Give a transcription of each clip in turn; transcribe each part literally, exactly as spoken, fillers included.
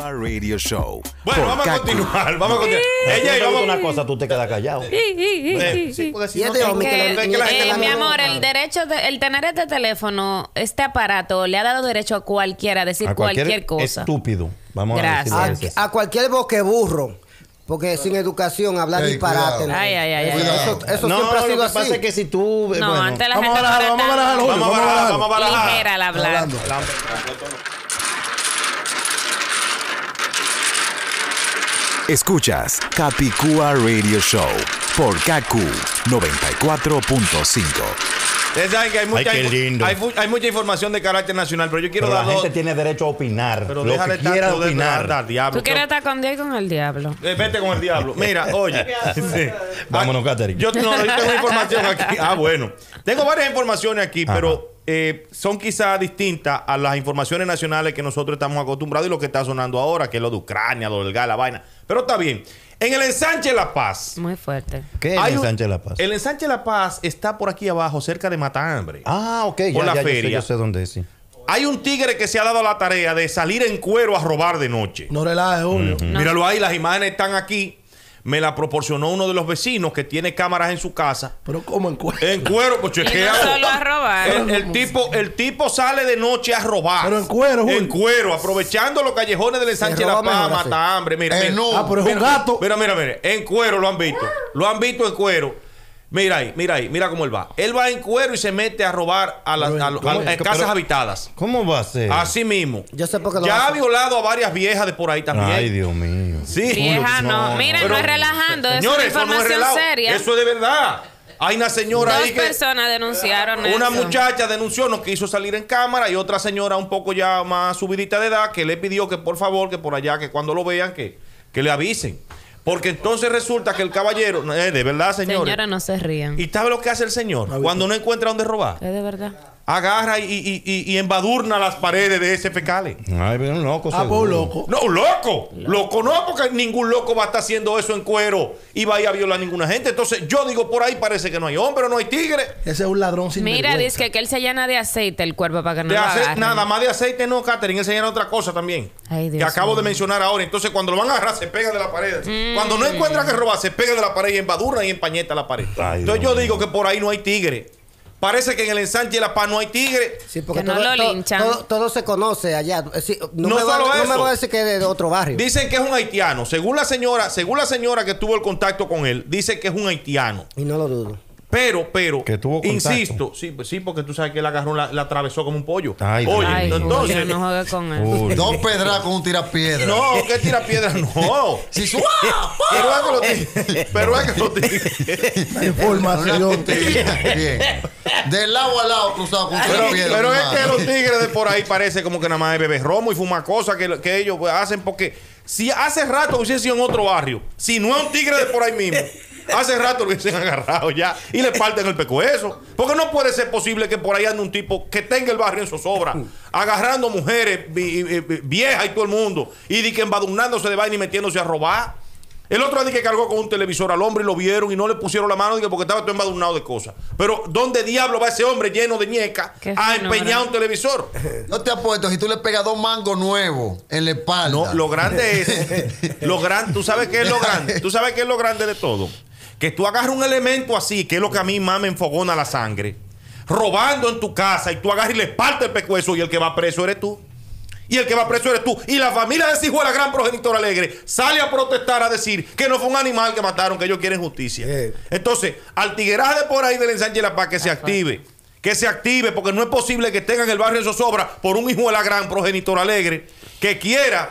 Capicúa Radio Show. Bueno, vamos a continuar, vamos a continuar. Ella y vamos una cosa, tú te quedas callado. Eh, sí, porque si no, que, es que- que- es que la gente Eh, no- mi amor, el derecho de, el tener este teléfono, este aparato, le ha dado derecho a cualquiera a decir A cualquier, cualquier cosa. estúpido. Vamos Gracias. a a, decirle eso. a cualquier boqueburro. Porque sin educación, hablar Ey, disparate. cuidado. Ay, ay, ay, ay. Cuidado. Eso, eso No, siempre ha lo sido que así. pasa es que si tú... No, bueno, antes la Vamos a gente barajar, vamos a barajar, Julio. Vamos a barajar, vamos a barajar. ligera al hablar. Hablando. Escuchas Capicúa Radio Show por K Q noventa y cuatro punto cinco. Ustedes saben que hay mucha, Ay, qué lindo. hay, fu- hay mucha información de carácter nacional, pero yo quiero pero la dar dos. gente tiene derecho a opinar. Pero lo déjale que quiera tanto de opinar. dar, diablo. Tú quieres estar con Dios y con el diablo. Eh, vete con el diablo. Mira, oye. Sí. Vámonos, Ah, Catherine. Yo, no, yo tengo información aquí. Ah, bueno. Tengo varias informaciones aquí, Ajá. pero eh, son quizás distintas a las informaciones nacionales que nosotros estamos acostumbrados y lo que está sonando ahora, que es lo de Ucrania, lo del gas, la vaina. Pero está bien. En el ensanche La Paz. Muy fuerte. ¿Qué es hay el un- Sánchez La Paz? El ensanche La Paz está por aquí abajo, cerca de Matambre. Ah, ok. Por Ya, la ya, yo sé, feria. Yo sé, dónde es, sí. Hay un tigre que se ha dado la tarea de salir en cuero a robar de noche. No relajes, Julio. Míralo ahí, las imágenes están aquí. Me la proporcionó uno de los vecinos que tiene cámaras en su casa. Pero ¿cómo en cuenta? En cuero, pues Y no chequea. solo a robar. El, el tipo, el tipo sale de noche a robar. Pero en cuero, Julio. En cuero, aprovechando los callejones del ensanche La roba Paz, mejor así. mata hambre. Mira, Eh, mira. no. Ah, pero es un Mira, gato. Mira, mira, mira. En cuero lo han visto. Lo han visto en cuero. Mira ahí, mira ahí, mira cómo él va. Él va en cuero y se mete a robar a las a, ¿Cómo? a- a casas Pero- habitadas. ¿Cómo va a ser? Así mismo. Yo sé por qué lo Ya ha hace. violado a varias viejas de por ahí también. Ay, Dios mío. Sí. Vieja, no. no, Mira, Pero- no es relajando. Es Señores, una eso no es información relajo. seria. Eso es de verdad. Hay una señora Dos ahí que... personas denunciaron Una eso. muchacha denunció, no quiso salir en cámara y otra señora un poco ya más subidita de edad que le pidió que por favor, que por allá, que cuando lo vean, que, que le avisen. Porque entonces resulta que el caballero, eh, de verdad, señores. Señora, no se rían. ¿Y sabe lo que hace el señor? Cuando no encuentra dónde robar, Es de verdad. agarra y, y, y, y embadurna las paredes de ese fecales. Ay, pero un loco. Ah, seguro. pues loco. No, un loco. Loco no, porque ningún loco va a estar haciendo eso en cuero y va a ir a violar a ninguna gente. Entonces, yo digo, por ahí parece que no hay hombre, no hay tigre. Ese es un ladrón sin Mira, vergüenza. dice que, que él se llena de aceite el cuerpo para que no De lo ace- agarren. nada más de aceite no, Catherine, enseñan otra cosa también. Ay, Dios que acabo de mío. mencionar ahora. Entonces, cuando lo van a agarrar, se pega de la pared. Mm. Cuando no encuentra que robar, se pega de la pared y embadurna y empañeta la pared. Ay, Entonces, Dios yo digo mío. que por ahí no hay tigre. Parece que en el ensanche de La Paz no hay tigre. Sí, porque Que no todo, lo todo- linchan. todo- todo se conoce allá. Eh, sí, no, No me va, solo no me eso. va a decir que es de otro barrio. Dicen que es un haitiano. Según la señora, según la señora que tuvo el contacto con él, dice que es un haitiano. Y no lo dudo. Pero, pero, Que tuvo contacto. insisto, sí, pues sí, porque tú sabes que él agarró, la, la atravesó como un pollo. Ay, Oye, Dios Ay, mío. entonces, Julio, no juegue con él. Uy. Dos pedras con un tirapiedra. no, que tira piedra, no. Si su... Pero es que lo tigres- pero es que lo tigres- La información. Bien. Del lado al lado cruzado con un Pero, tirapiedra. pero es hermano. que los tigres de por ahí parece como que nada más es beber romo y fumar cosas que, que ellos pues, hacen porque si hace rato hubiese sido en otro barrio, si no es un tigre de por ahí mismo, hace rato lo hubiesen agarrado ya y le parten el pecueso. Porque no puede ser posible que por ahí ande un tipo que tenga el barrio en zozobra, agarrando mujeres vi- vi- vi- viejas y todo el mundo, y de que embadurnándose de vaina y metiéndose a robar. El otro día que cargó con un televisor al hombre y lo vieron y no le pusieron la mano dije, porque estaba todo embadurnado de cosas. Pero ¿dónde diablo va ese hombre lleno de ñeca Qué a fenómeno. empeñar un televisor? No te apuesto, si tú le pegas dos mangos nuevos en la espalda. No, lo grande es, lo grande, tú sabes qué es lo grande, tú sabes qué es lo grande de todo, que tú agarras un elemento así, que es lo que a mí más me enfogona la sangre, robando en tu casa y tú agarras y le partes el pescuezo y el que va preso eres tú. Y el que va preso eres tú. Y la familia de ese hijo de la gran progenitora alegre sale a protestar a decir que no fue un animal que mataron, que ellos quieren justicia. Eh. Entonces, al tigueraje de por ahí del ensanche de La Paz que se active. Que se active, porque no es posible que tengan el barrio en zozobra por un hijo de la gran progenitora alegre que quiera,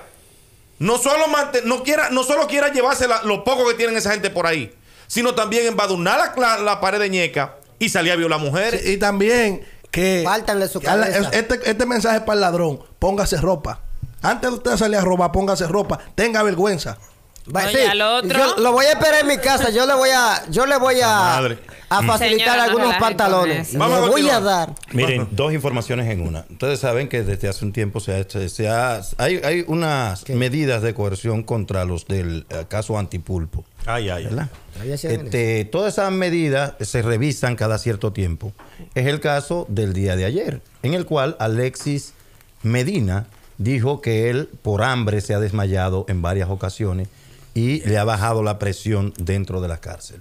no solo, manten- no quiera, no solo quiera llevarse la- lo poco que tienen esa gente por ahí, sino también embadurnar la, la, la pared de ñeca y salir a violar mujeres. Sí, y también que Pártanle su Carla, cabeza. este, este mensaje para el ladrón: póngase ropa. Antes de usted salir a robar, póngase ropa. Tenga vergüenza. Va, Oye, al otro. Yo lo voy a esperar en mi casa. Yo le voy a, yo le voy a, Madre. a facilitar Señora, no algunos relaje con pantalones. eso. Le Vamos a voy a continuar. dar. Miren, dos informaciones en una. Ustedes saben que desde hace un tiempo se ha hecho, se ha, hay, hay unas medidas de coerción contra los del eh, caso Antipulpo. Ay, ay, ay. ¿Verdad? Todavía se Este, todas esas medidas se revisan cada cierto tiempo. Es el caso del día de ayer, en el cual Alexis Medina dijo que él por hambre se ha desmayado en varias ocasiones y le ha bajado la presión dentro de la cárcel.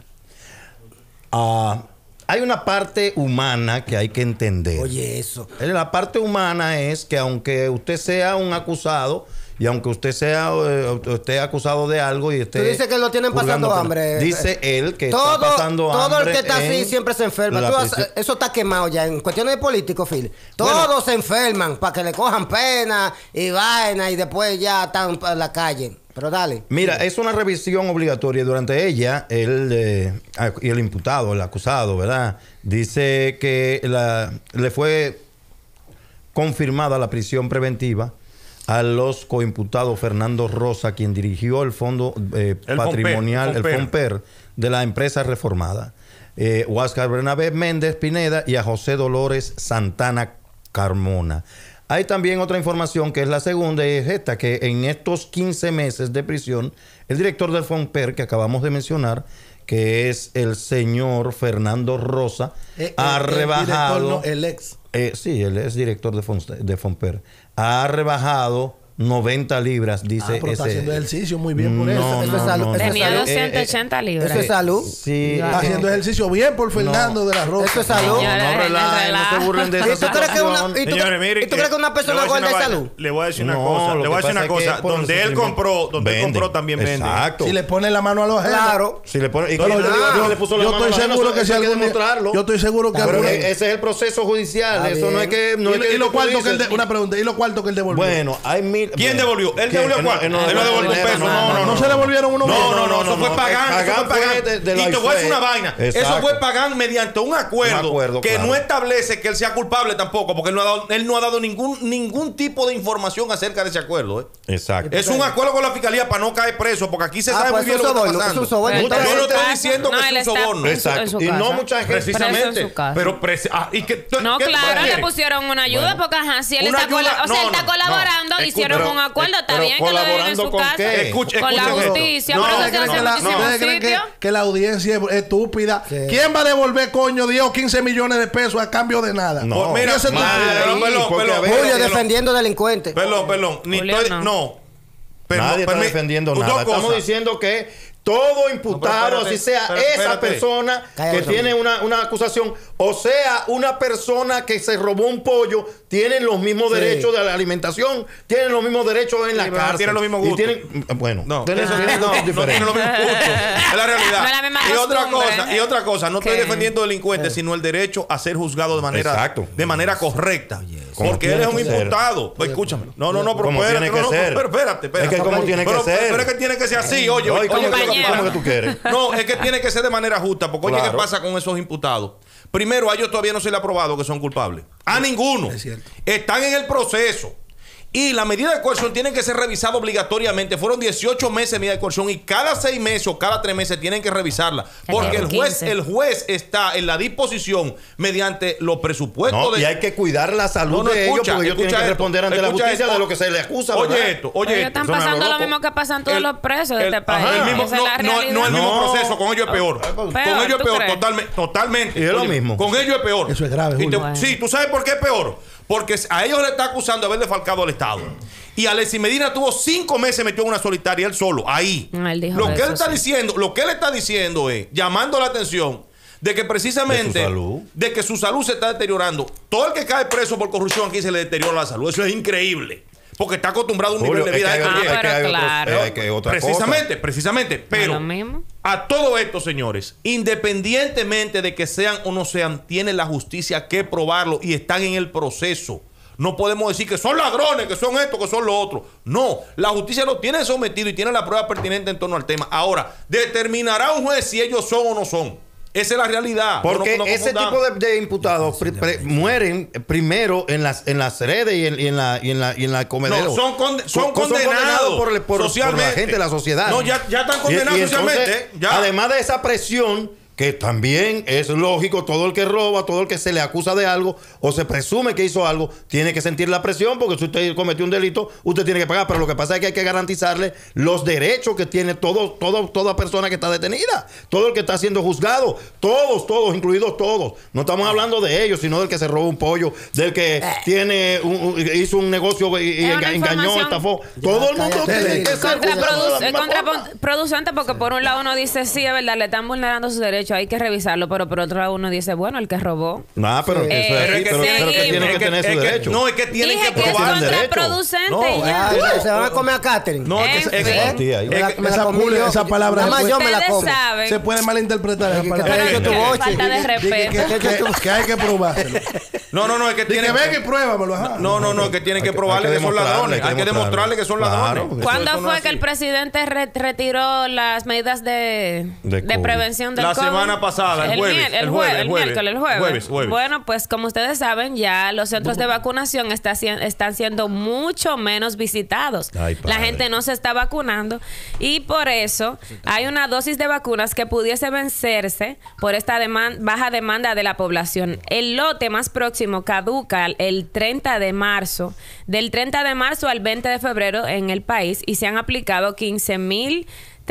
Uh, hay una parte humana que hay que entender. Oye, eso. La parte humana es que aunque usted sea un acusado y aunque usted sea eh, esté acusado de algo y esté... Tú dices que lo tienen pasando purgando, hambre. Dice él que todo, está pasando todo hambre. Todo el que está así siempre se enferma. Tú has, eso está quemado ya en cuestiones de políticos, Phil. Todos bueno, se enferman para que le cojan pena y vaina y después ya están en la calle. Pero dale. Mira, es una revisión obligatoria. Durante ella, él eh, y el imputado, el acusado, ¿verdad? Dice que la, le fue confirmada la prisión preventiva a los coimputados Fernando Rosa, quien dirigió el fondo eh, el patrimonial, Fomper, el Fomper de la empresa reformada, eh, Huáscar Bernabé Méndez Pineda y a José Dolores Santana Carmona. Hay también otra información que es la segunda, y es esta, que en estos quince meses de prisión, el director del Fomper, que acabamos de mencionar, que es el señor Fernando Rosa, eh, ha el, rebajado... El, director, no, el ex. Eh, sí, él es director de, Fon, de Fomper. Ha rebajado noventa libras, dice ah, pero ese. Está haciendo ejercicio muy bien por no, eso. No, eso es salud. No, Tenía salud. doscientas ochenta libras. Eso es salud. Sí. Está haciendo ejercicio bien por Fernando no. de la Rosa. Eso es salud. No, no, relajen, no se burlen de esa ¿Y tú crees que una, y tú, Señores, mire, ¿y tú crees que una persona gorda es salud? Le voy a decir una No, cosa. lo Le voy a que decir una pasa es cosa. que por el Donde él compró, donde él venden. compró también vende. Exacto. Si le pone la mano a los ajenos. Claro. Si le pone, y No, que no, le yo, digo, yo- le puso la yo mano estoy a la seguro mano, que si eso hay que algún día- demostrarlo. yo estoy seguro que Pero algún día- ese es el proceso judicial. Está Eso no es que no y, es lo- que y los tú cuartos que él dices- de- una pregunta, ¿y los cuartos que él devolvió? Bueno, hay mil. ¿Quién devolvió? ¿Él ¿Quién? devolvió Él cuánto? él Él no devolvió un peso. No, no, no se le volvieron unos No, pesos. no, no, eso fue no, pagando, eso Pagán fue fue pagando. de- de la Y te voy a decir I F E. una vaina. Eso Exacto. fue pagando mediante un acuerdo, Un acuerdo, que claro. no establece que él sea culpable tampoco, porque él no ha dado, él no ha dado ningún, ningún tipo de información acerca de ese acuerdo. ¿eh? Exacto. Es un acuerdo con la fiscalía para no caer preso, porque aquí se Ah, sabe pues muy bien es lo un que está soborno, pasando. es un soborno. Yo no Entonces, estoy diciendo no, que él es un está soborno. en su- Exacto. en su Y no casa. mucha gente. Preso en Precisamente. su casa. Pero presi- ah, ¿y qué- No, qué- claro, qué- le pusieron una ayuda porque ajá, si él Una está, ayuda- cola- o sea, no, él está no, colaborando, no. hicieron Pero- un acuerdo, está pero bien que lo dejen en ¿colaborando su con casa. qué? Escuche- Con la escuchen esto. justicia, No, pero eso se que hace no, en no, muchísimos ¿Ustedes creen que, sitios. que la audiencia es estúpida? ¿Quién va a devolver, coño, diez o quince millones de pesos a cambio de nada? No. Pues mira, Y ese madre, estúpido. pero, perdón, porque, perdón, a ver, perdón, Julio perdón. defendiendo delincuentes. Perdón, perdón. Ni Julio, estoy- no. no. Perdón, Nadie está permi- defendiendo dos nada. Estamos cosas. diciendo que todo imputado, No, pero espérate, así sea pero esa espérate. persona Cállate, que Samuel. tiene una, una acusación, o sea, una persona que se robó un pollo, tienen los mismos Sí. derechos de la alimentación, tienen los mismos derechos en la pero no cárcel. tienen los mismos Y gustos. tienen- bueno, No, tienen- eso tienen no, gustos no tiene diferentes. los mismos puntos. Es la realidad. No es la misma y otra costumbre. cosa, y otra cosa, no estoy ¿Qué? defendiendo delincuentes, sino el derecho a ser juzgado de manera, Exacto. de manera correcta. Como Porque él tiene es un que ser. imputado. Pues, escúchame. No, no, no, pero Como espérate, tiene que no, no, ser. pero espérate, espérate. Es que como tiene que Pero- ser. Pero es que tiene que ser así, oye, Oye, oye, ¿cómo, oye, que- compañero. cómo que tú quieres? no, es que tiene que ser de manera justa, porque oye, ¿qué Claro. pasa con esos imputados? Primero, a ellos todavía no se le ha probado que son culpables. A ninguno. Es cierto. Están en el proceso. Y la medida de coerción tiene que ser revisada obligatoriamente. Fueron dieciocho meses de medida de coerción y cada seis meses o cada tres meses tienen que revisarla. Porque el juez, quince. el juez está en la disposición mediante los presupuestos No, de... y hay que cuidar la salud No, no, de escucha, ellos porque ellos tienen escucha que esto, responder ante la escucha justicia esto. de lo que se les acusa. Oye ¿verdad? esto, oye Pero esto. están Eso no es pasando lo loco. mismo que pasan todos El- los presos de el- este país. ajá, el mismo- Esa es no, la no, no el realidad. mismo No. proceso, con ellos es peor. Peor, con ellos es ¿tú peor, crees? totalmente, totalmente. Y es lo Oye, mismo. Con ellos es peor. Eso es grave, Y te- Julio. sí, ¿tú sabes por qué es peor? Porque a ellos le está acusando de haber defalcado al Estado. Y Alexis Medina tuvo cinco meses metido en una solitaria, él solo, ahí. No, él dijo lo que eso, él está sí. diciendo, lo que él está diciendo es, llamando la atención, de que precisamente, De su salud. de que su salud se está deteriorando. Todo el que cae preso por corrupción aquí se le deteriora la salud. Eso es increíble. Porque está acostumbrado a un Julio, nivel de es que vida hay que otro- tiene. es que hay pero otros- claro. hay que otra cosa. Precisamente, precisamente. Pero lo mismo. a todo esto, señores, independientemente de que sean o no sean, tiene la justicia que probarlo y están en el proceso. No podemos decir que son ladrones, que son esto, que son lo otro. No, la justicia lo tiene sometido y tiene la prueba pertinente en torno al tema. Ahora, determinará un juez si ellos son o no son. Esa es la realidad. Porque No, no, no ese confundamos. tipo de, de imputados pri- pri- mueren primero en las en las redes y en, y en la y en la y en la comedero. No, son, conde- son Con- condenados por, el- por- por socialmente. la gente de la sociedad. No, ya, ya están Y- condenados y entonces, socialmente. ¿eh? Ya. Además de esa presión que también es lógico, todo el que roba, todo el que se le acusa de algo o se presume que hizo algo, tiene que sentir la presión, porque si usted cometió un delito, usted tiene que pagar. Pero lo que pasa es que hay que garantizarle los derechos que tiene todo, todo, toda persona que está detenida, todo el que está siendo juzgado, todos, todos, incluidos todos. No estamos hablando de ellos, sino del que se robó un pollo, del que tiene un, un, hizo un negocio y, y engañó, estafó. Todo el mundo tiene que ser contraproducente, contraproducente, porque por un lado uno dice, sí, es verdad, le están vulnerando sus derechos, hay que revisarlo, pero por otro lado uno dice, bueno, el que robó. No, pero Sí. eso es Eh, así, pero, sí. pero que tiene que tener Es su que- derecho. No, es que tienen Dije que que es probar el derecho. contraproducente No, y ya. Ah, se van a comer a Catherine. No, es que En es- fin. es- Hostia, ahí. Me la- es que- me la esa comí pula- yo. esa palabra Nada más después- yo me la Ustedes como. saben. Se puede malinterpretar esa Que- que palabra. te hecho tu Qué boche. falta de Que- que- respeto. que- que- que hay que probárselo. No, no, no, es que Dice, tienen ven y pruébamelo. ajá. No, no, no, que tienen que Hay que- probarle hay que, que son demostrarle, ladrones. Hay que demostrarle que son Claro, ladrones. porque- ¿Cuándo Eso no fue es que el así. presidente re- retiró las medidas de, De de COVID. prevención del La COVID? semana pasada, el jueves, mier- el el, jueves, jue- el el jueves. miércoles, el jueves. Jueves, jueves. Bueno, pues como ustedes saben, ya los centros de vacunación está, sien- están siendo mucho menos visitados. Ay, La padre. gente no se está vacunando y por eso hay una dosis de vacunas que pudiese vencerse por esta deman- baja demanda de la población. El lote más próximo caduca el treinta de marzo, del treinta de marzo al veinte de febrero en el país, y se han aplicado quince mil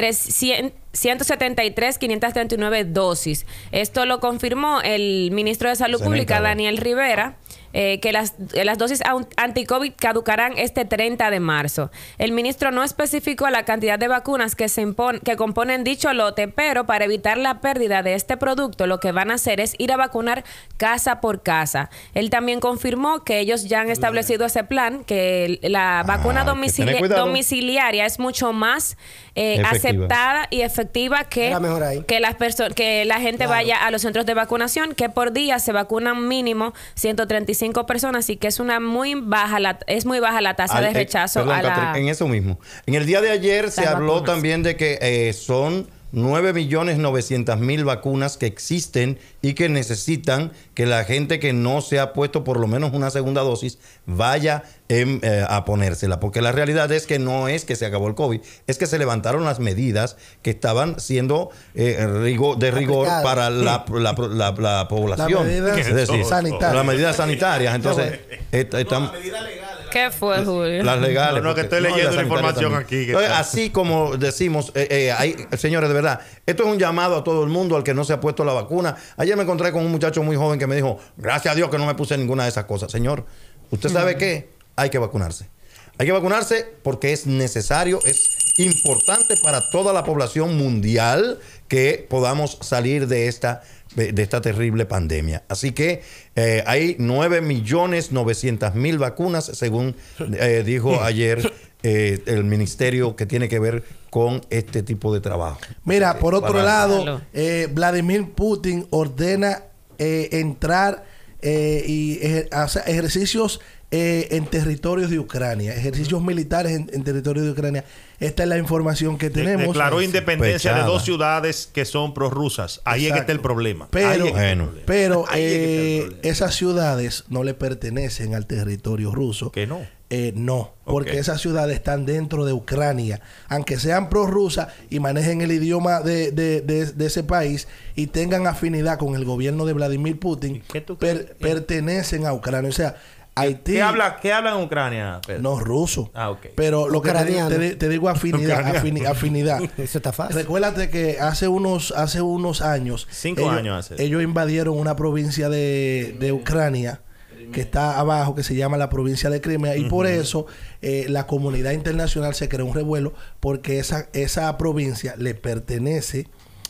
ciento setenta y tres mil quinientos treinta y nueve dosis. Esto lo confirmó el ministro de Salud Se Pública, necesitaba. Daniel Rivera, eh, que las, eh, las dosis aun- anti-COVID caducarán este treinta de marzo. El ministro no especificó la cantidad de vacunas que, se impon- que componen dicho lote, pero para evitar la pérdida de este producto, lo que van a hacer es ir a vacunar casa por casa. Él también confirmó que ellos ya han establecido ese plan, que el- la vacuna hay que domicili- tener cuidado. domiciliaria es mucho más eh, Efectiva. aceptada y efectiva que, Era mejor ahí. que las personas que la gente vaya a los centros de vacunación, que por día se vacunan mínimo ciento treinta y cinco personas, y que es una muy baja la, es muy baja la tasa Al- de eh, rechazo perdón, a la Catherine, en eso mismo. En el día de ayer se habló vacunas. también de que eh, son nueve millones novecientas mil vacunas que existen y que necesitan que la gente que no se ha puesto por lo menos una segunda dosis vaya en, eh, a ponérsela. Porque la realidad es que no es que se acabó el COVID, es que se levantaron las medidas que estaban siendo eh, rigo- de rigor Aplicadas. para la, la, la- la población. medidas es decir, sanitarias. las medidas sanitarias. Entonces, est- están... ¿Qué fue, Julio? Las legales. No, no, que porque- estoy leyendo las la sanitarias información también. aquí, que Entonces, está- así como decimos, eh, eh, hay, señores, de verdad, esto es un llamado a todo el mundo, al que no se ha puesto la vacuna. Ayer me encontré con un muchacho muy joven que me dijo, gracias a Dios que no me puse ninguna de esas cosas. Señor, ¿usted sabe qué? Hay que vacunarse. Hay que vacunarse porque es necesario, es importante para toda la población mundial que podamos salir de esta de de esta terrible pandemia. Así que eh, hay nueve millones novecientas mil vacunas, según eh, dijo ayer eh, el ministerio que tiene que ver con este tipo de trabajo. Mira, por otro Para- lado, Claro. eh, Vladimir Putin ordena eh, entrar eh, y ejer- hacer ejercicios eh, en territorios de Ucrania, ejercicios militares en, en territorios de Ucrania. Esta es la información que tenemos. Declaró independencia de Sospechada. dos ciudades que son prorrusas. Ahí es que está el problema. Pero, Ahí es que está el Bueno. problema. pero Ahí es que está el eh, problema. esas ciudades no le pertenecen al territorio ruso. Que no. Eh, no, porque Ok. esas ciudades están dentro de Ucrania, aunque sean prorrusas y manejen el idioma de, de- de- de ese país y tengan afinidad con el gobierno de Vladimir Putin, ¿Qué tú crees? per- pertenecen a Ucrania. O sea, Haití ¿Qué habla, ¿Qué habla en Ucrania, Pedro? no ruso, Ah, ok. pero lo que te, Ucraniano. te di- te digo afinidad, Ucraniano. afini- afinidad. Eso está fácil. Recuérdate que hace unos hace unos años Cinco ellos, años hace. ellos invadieron una provincia de, de Ucrania que está abajo, que se llama la provincia de Crimea, y por eso eh, la comunidad internacional se creó un revuelo, porque esa, esa provincia le pertenece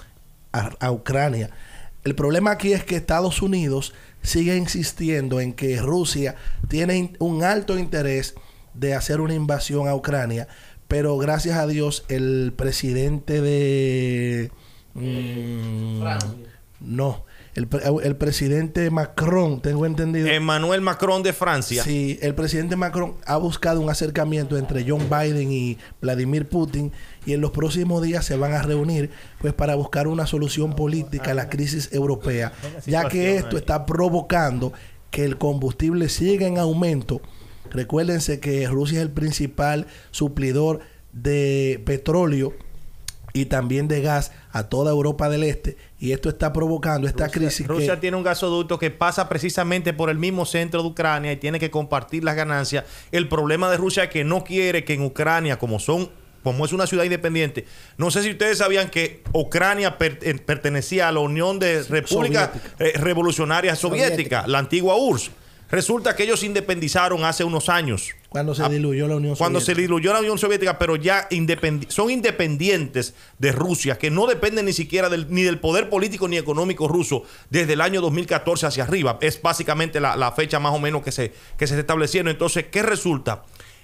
a, a Ucrania. El problema aquí es que Estados Unidos sigue insistiendo en que Rusia tiene in- un alto interés de hacer una invasión a Ucrania, pero gracias a Dios el presidente de... mm, no, el, pre- el presidente Macron, tengo entendido. Emmanuel Macron de Francia. Sí, el presidente Macron ha buscado un acercamiento entre John Biden y Vladimir Putin, y en los próximos días se van a reunir pues para buscar una solución política a la crisis europea, ya que esto está provocando que el combustible siga en aumento. Recuérdense que Rusia es el principal suplidor de petróleo y también de gas a toda Europa del Este, y esto está provocando esta Rusia, crisis. Rusia que, tiene un gasoducto que pasa precisamente por el mismo centro de Ucrania y tiene que compartir las ganancias. El problema de Rusia es que no quiere que en Ucrania, como son como es una ciudad independiente, no sé si ustedes sabían que Ucrania per, eh, pertenecía a la Unión de Repúblicas eh, Revolucionarias Soviéticas, Soviética. La antigua U R S S. Resulta que ellos se independizaron hace unos años. Cuando se diluyó la Unión Cuando Soviética. se diluyó la Unión Soviética, pero ya independi son independientes de Rusia, que no dependen ni siquiera del, ni del poder político ni económico ruso desde el año dos mil catorce hacia arriba. Es básicamente la, la fecha más o menos que se, que se establecieron. Entonces, ¿qué resulta?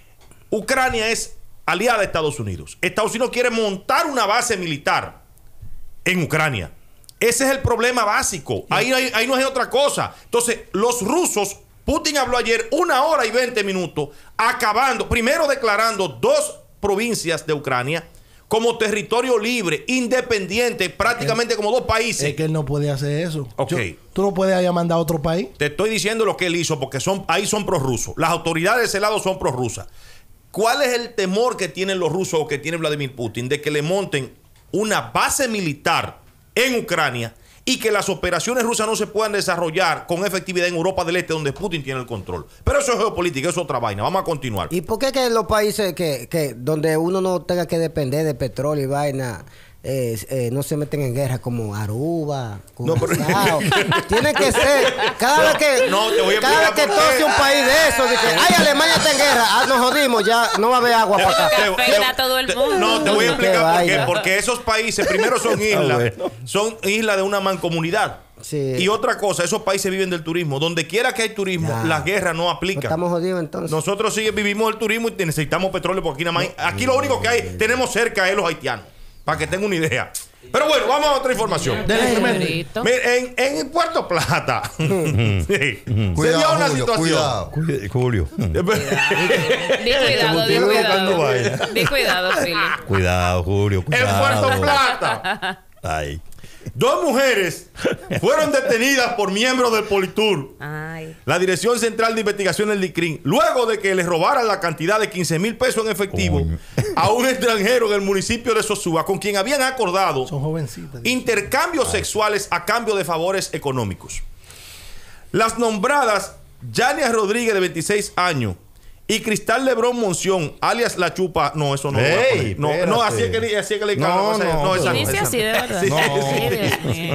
Ucrania es aliada de Estados Unidos. Estados Unidos quiere montar una base militar en Ucrania. Ese es el problema básico. Ahí, ahí, ahí no hay otra cosa. Entonces, los rusos... Putin habló ayer una hora y veinte minutos acabando, primero declarando dos provincias de Ucrania como territorio libre, independiente, prácticamente como dos países. Es que él no puede hacer eso. Ok. Yo, tú no puedes ir mandar a otro país. Te estoy diciendo lo que él hizo porque son, ahí son prorrusos. Las autoridades de ese lado son prorrusas. ¿Cuál es el temor que tienen los rusos o que tiene Vladimir Putin de que le monten una base militar en Ucrania y que las operaciones rusas no se puedan desarrollar con efectividad en Europa del Este, donde Putin tiene el control? Pero eso es geopolítica, eso es otra vaina. Vamos a continuar. ¿Y por qué que los países que, que donde uno no tenga que depender de petróleo y vaina eh, eh, no se meten en guerra como Aruba, Curazao? No, pero... Tiene que ser cada no, vez que no, te voy a cada vez que tose un país de eso, de que ay, Alemania está en guerra, ah, nos jodimos, ya no va a haber agua para acá. Que afecta a todo el mundo. No, te voy a explicar por qué. Qué Porque esos países primero son islas, bueno. son islas de una mancomunidad. Sí. Y otra cosa, esos países viven del turismo. Donde quiera que hay turismo, Ya. las guerras no Pues aplican. estamos jodidos entonces. Nosotros sí vivimos el turismo y necesitamos petróleo porque aquí nada más hay- aquí lo único que hay, tenemos cerca es los haitianos. Para que tengan una idea. Pero bueno, vamos a otra información. Dele, Clemente. Pedrito. Mire, En, en Puerto Plata sí, se dio Cuidado, una Julio, situación. cuidado. Cuide- Julio. Di cuidado, di Estoy buscando cuidado. vaina. Di cuidado, Philip. Cuidado, Julio. En Cuidado. Puerto Plata, Ay. dos mujeres fueron detenidas por miembros del Politur, Ay. la Dirección Central de Investigación del DICRIN, luego de que les robaran la cantidad de quince mil pesos en efectivo Coño. a un extranjero en el municipio de Sosúa, con quien habían acordado Son jovencitas. intercambios sexuales a cambio de favores económicos. Las nombradas Yania Rodríguez, de veintiséis años, y Cristal Lebrón Monción, alias La Chupa. No, eso no lo voy a Ey, poner. No, no, espérate. así es que le, así es que le No, encargo, esa- no, esa Dice esa así, de verdad. Sí, No. Ay, Dios mío.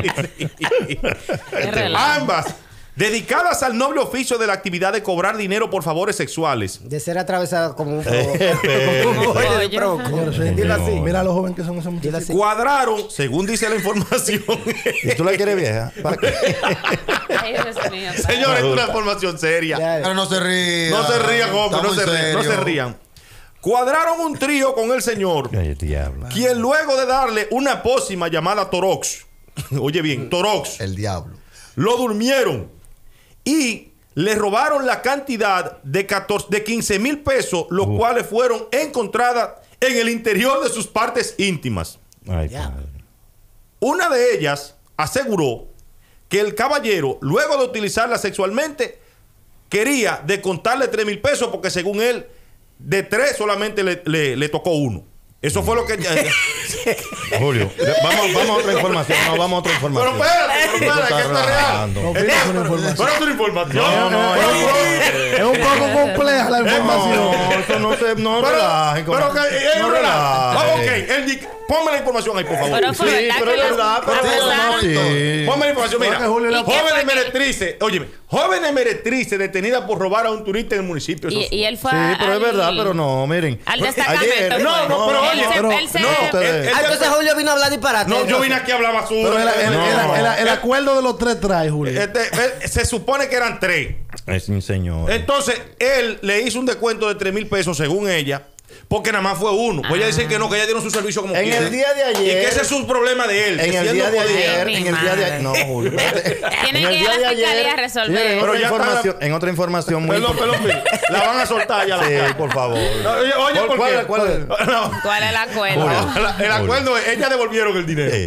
Qué relajo. Ambas dedicadas al noble oficio de la actividad de cobrar dinero por favores sexuales. De ser atravesada como un Eh, como un bollo de Oye. proco. Señores, sí, Dilo así. Mira lo joven que son esos Dilo muchachos. así. Cuadraron, según dice la información. ¿Y tú la quieres vieja? ¿Para qué? Ay, Dios mío. Señores, es una información seria. Ya. Pero no se rían. No se rían, hombre, no Estamos se, en rían, no se serio. rían. Cuadraron un trío con el señor, Ay, el diablo. quien luego de darle una pócima llamada Torox, oye bien, Torox, El diablo. lo durmieron y le robaron la cantidad de, catorce, de quince mil pesos, los Uh. cuales fueron encontradas en el interior de sus partes íntimas. Ay, Ya. padre. Una de ellas aseguró que el caballero, luego de utilizarla sexualmente, quería descontarle tres mil pesos porque según él, de tres solamente le, le- le tocó uno. Eso fue lo que... Julio, vamos, vamos a otra información. No, vamos a otra Pero información. espérate, pero espérate, que esto es real. relajando. No, Philip, es una información. Pero es una información. No, no, Pero- es- Es un poco compleja la información. No, eso no se. No Pero, relajen. con- pero que es no un relajo. relajen. Ah, ok, él di- ponme la información ahí, por favor. Pero fue Sí, verdad pero que es las verdad, pero acusaron. no, sí. Ponme la información, mira. Porque Julio la- ¿Y qué fue Jóvenes que- meretrices, óyeme, jóvenes meretrices detenidas por robar a un turista en el municipio de Y, Sosúa. y él fue Sí, pero es al- verdad, pero no, miren. Al destacamento. Ayer- fue. No, no, pero Él oye, se- pero- él se- no, ustedes- Él- él- Ah, entonces Julio vino a hablar disparate. No, yo vine aquí a hablar basura. Pero el, el- No. el- el- el acuerdo de los tres trae, Julio. Este, eh, se supone que eran tres. Es un señor. Entonces, él le hizo un descuento de tres mil pesos, según ella, porque nada más fue uno. Pues ella dice que no, que ella tiene su servicio como En quiere. el día de ayer- Y que ese es un problema de él. En que el si él día no de podía- ayer, Ay, en mi el día de madre. ayer, no, Julio. espérate. Tienen En el que ir a día la de fiscalía ayer, a resolver. señores, en Pero otra ya está información, en otra información muy Perdón, perdón, mire, la van a soltar ya. la Sí, cara. por favor. No, oye, oye, ¿Cuál- ¿por cuál- qué? cuál es? No, ¿Cuál es el acuerdo? Julio. la- el acuerdo es, ellas devolvieron el dinero. Sí.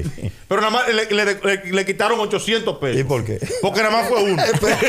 Pero nada más le, le, le, le quitaron ochocientos pesos. ¿Y por qué? Porque nada más fue uno.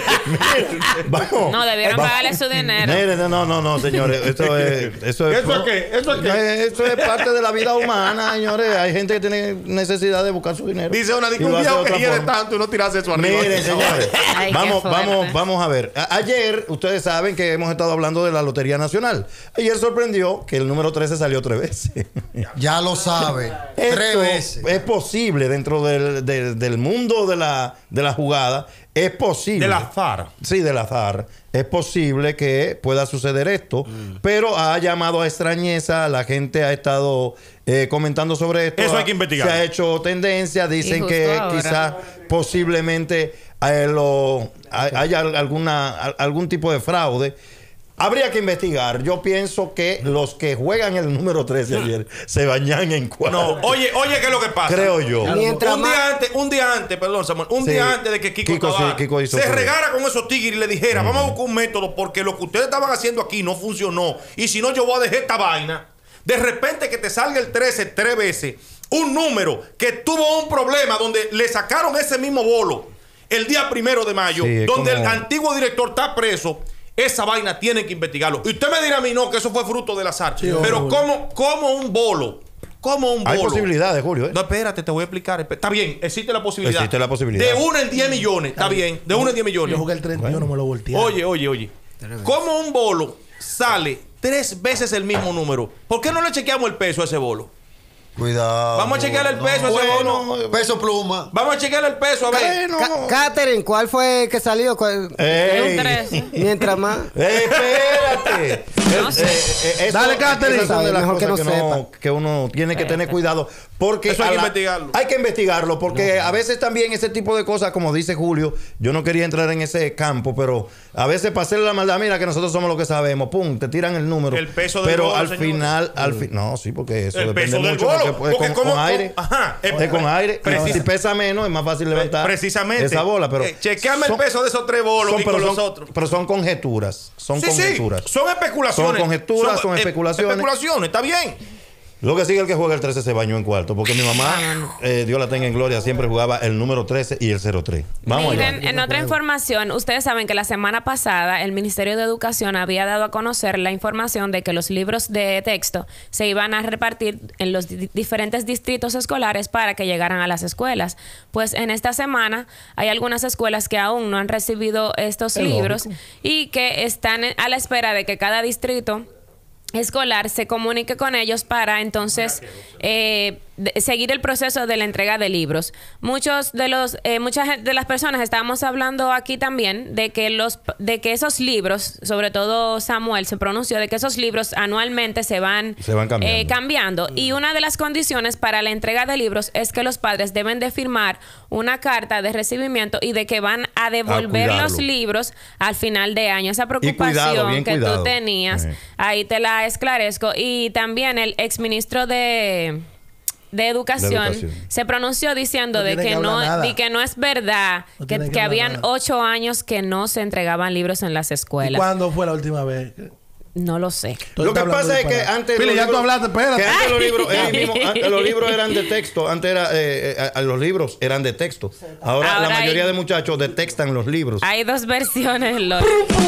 Vamos, No, debieron vamos. pagarle su dinero. Mire, no, no, no, no, señores. Esto es. Eso es, ¿Eso es qué? ¿Eso es qué? Eso es parte de la vida humana, señores. Hay gente que tiene necesidad de buscar su dinero. Dice una Y dice un lo hace de viejo que otra hiede forma. tanto y no tirase eso arriba. Miren, señores, Ay, qué vamos, fuerte. vamos, vamos a ver. A- ayer, ustedes saben que hemos estado hablando de la Lotería Nacional. Ayer sorprendió que el número trece salió tres veces. Ya lo sabe. Tres Esto veces. es posible dentro del, del- del mundo de la, de la jugada. Es posible. Del azar. Sí, del azar. Es posible que pueda suceder esto, pero ha llamado a extrañeza. La gente ha estado eh, comentando sobre esto. Eso hay que investigar. Se ha hecho tendencia. Dicen justo que ahora. quizás posiblemente eh, lo- hay- haya alguna, al- algún tipo de fraude. Habría que investigar. Yo pienso que los que juegan el número trece ayer se bañan en cuatro. No, oye, oye, ¿qué es lo que pasa? Creo yo. Mientras un más- día antes, un día antes, perdón, Samuel, un Sí. día antes de que Kiko, Kiko, sí, Tabar Kiko hizo se su- regara con esos tigres y le dijera, vamos a buscar un método porque lo que ustedes estaban haciendo aquí no funcionó. Y si no, yo voy a dejar esta vaina. De repente que te salga el trece tres veces, un número que tuvo un problema donde le sacaron ese mismo bolo el día primero de mayo, Sí, es donde como- el antiguo director está preso. Esa vaina tienen que investigarlo. Y usted me dirá a mí, no, que eso fue fruto del azar. Sí, Pero obvio. ¿cómo, cómo un bolo? ¿Cómo un bolo? Hay posibilidades, Julio. ¿eh? No, espérate, te voy a explicar. Espe- Está bien, existe la posibilidad. Existe la posibilidad. De uno en diez millones. Está bien, de uno en diez millones. Yo jugué el treinta y uno, me lo volteé. Oye, oye, oye. ¿Cómo un bolo sale tres veces el mismo número? ¿Por qué no le chequeamos el peso a ese bolo? Cuidado. Vamos a chequearle el peso a ese bolo. Bueno, peso pluma. Vamos a chequearle el peso, a ver. Bueno. Ca- Catherine, ¿cuál fue el que salió? ¿Cuál- Ey. Un trece. Mientras más. Eh, espérate. No Eh, sé. eh, eh, eso- Dale, Catherine. esas son de las Mejor que cosas no que, no- sepa. que uno tiene que tener cuidado. Porque Eso hay a que la- investigarlo. Hay que investigarlo porque a veces también ese tipo de cosas, como dice Julio, yo no quería entrar en ese campo, pero a veces para hacerle la maldad, mira que nosotros somos los que sabemos, pum, te tiran el número. El peso del Pero bolo, al señores. final, al fin, no, sí, porque eso El depende peso del mucho. bolo, Porque, pues, porque con, como- con aire, con- ajá, es eh, con aire. precis- Si pesa menos, es más fácil levantar Precisamente. esa bola. Pero Eh, chequeame el son- peso de esos tres bolos son- y con pero los son- otros. Pero son conjeturas. Son Sí, conjeturas. sí, son especulaciones. Son conjeturas, son eh, especulaciones. especulaciones, está bien. Lo que sigue el que juega el trece se bañó en cuarto. Porque mi mamá, eh, Dios la tenga en gloria, siempre jugaba el número trece y el cero tres. Vamos Miren, allá. en otra información, ustedes saben que la semana pasada el Ministerio de Educación había dado a conocer la información de que los libros de texto se iban a repartir en los di- diferentes distritos escolares para que llegaran a las escuelas. Pues en esta semana hay algunas escuelas que aún no han recibido estos Es libros lógico. y que están en- a la espera de que cada distrito escolar se comunique con ellos para entonces eh, de- seguir el proceso de la entrega de libros. Muchos de los eh, muchas gen- de las personas estábamos hablando aquí también de que los de que esos libros, sobre todo Samuel se pronunció de que esos libros anualmente se van Se van cambiando. eh, cambiando. Y una de las condiciones para la entrega de libros es que los padres deben de firmar una carta de recibimiento y de que van a devolver cuidarlo. los libros al final de año. Esa cuidado, preocupación bien que cuidado. tú tenías, Sí. ahí te la esclarezco. Y también el exministro de, de, educación De Educación. se pronunció diciendo No de tiene que, que hablar no, nada. de que no es verdad, No que, tiene que que hablar habían nada. ocho años que no se entregaban libros en las ¿Y escuelas. cuándo fue la última vez? No lo sé. Tú Lo que estás hablando pasa es que disparate. antes. Pili, los ya tú libros- hablaste, espérate. que antes los libros, Ay. eh, mismo, antes los libros eran de texto. Antes era, eh, eh, eh, los libros eran de texto. Ahora, Ahora la mayoría hay- de muchachos detextan los libros. Hay dos versiones, Lord.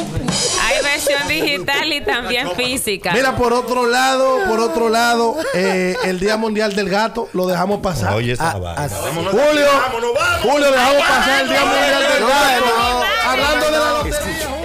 Hay versión digital y también física. Mira, por otro lado, por otro lado, eh, el Día Mundial del Gato lo dejamos pasar. Oye, esa Ah, vaina. ah, Vámonos. Julio, Vámonos, vamos. Julio, dejamos pasar el Día Mundial del no, Gato. no. Hablando de la lotería.